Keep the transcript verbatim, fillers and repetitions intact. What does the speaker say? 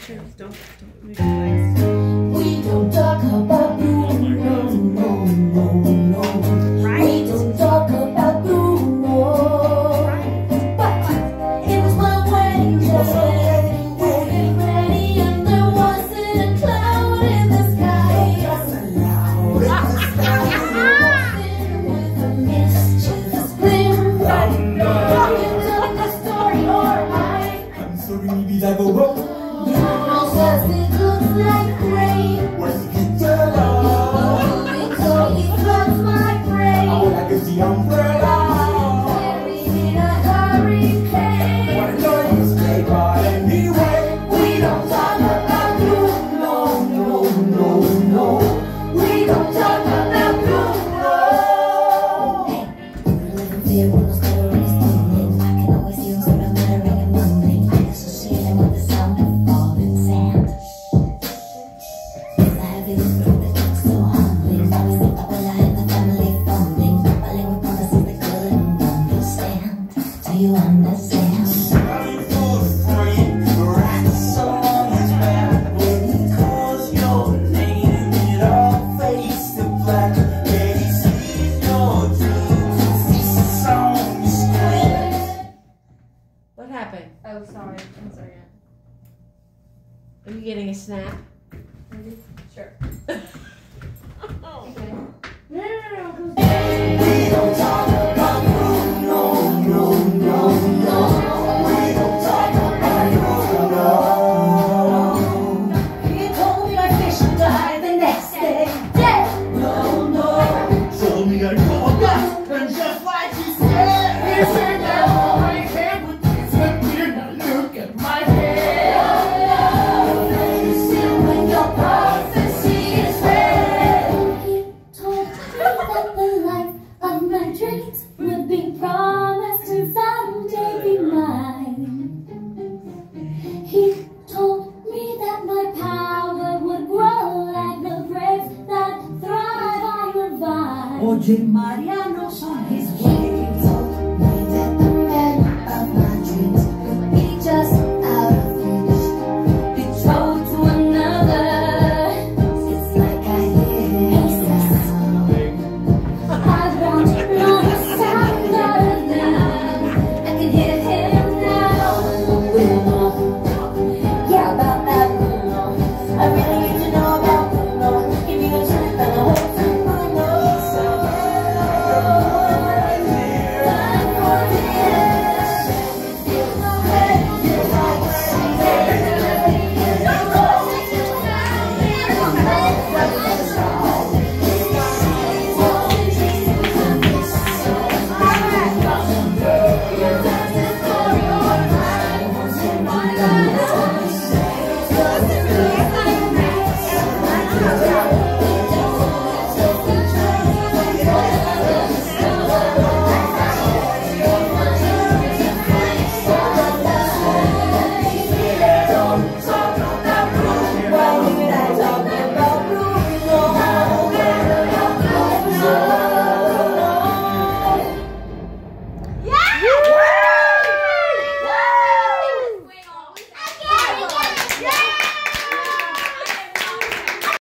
Don't, don't move your legs. We don't talk about Bruno, no, no, no. Right? We don't talk about Bruno. Right. But it was my wedding day. Getting ready and there wasn't a cloud in the sky. With a mischievous grin. Are you telling the story or I? I'm sorry, we have a rope. Bruno says it looks like rain. Where's the guitar? Moving so he floods my brain. Oh, I can see umbrella. Buried in a hurricane. What a noise, play, but anyway, We don't talk about Bruno, no, no, no. We don't talk about Bruno. Hey, we're living fear, Bruno's already stumbling. I can always hear him sort of muttering and mumbling. I associate him with the sound of falling sand. Cause I have feelings for the talk so humbling. Always think about when I had the family fumbling. Battling with promises they couldn't understand. Do you understand? running for free. Rats on his back when he calls your name. It all fades to black. When he sees your dreams, he saw you scream. What happened? Oh, sorry. I'm sorry. Are you getting a snap? Maybe? Sure. Oh. Okay. No, no, no, no. We don't talk about Bruno, no, no, no. We don't talk about Bruno. He told me my fish would die the next day. Dead! No, no. Told me I'd go back, and just like he said, he said that all I had was this appear. Now look at my head. You see when your prophecy is read. He told me that the life of my dreams would be promised and someday be mine. He told me that my power would grow like the grapes that thrive on the vine. Oye, Mariano son his He ways. told me that the man of my dreams would be just out of reach, betrothed to another. It's like I hear his sound. I want not a sound of them. I can hear him now. Bruno, yeah, about that Bruno. I really need to know about Bruno. Give me the truth and the whole truth, Bruno. Yeah.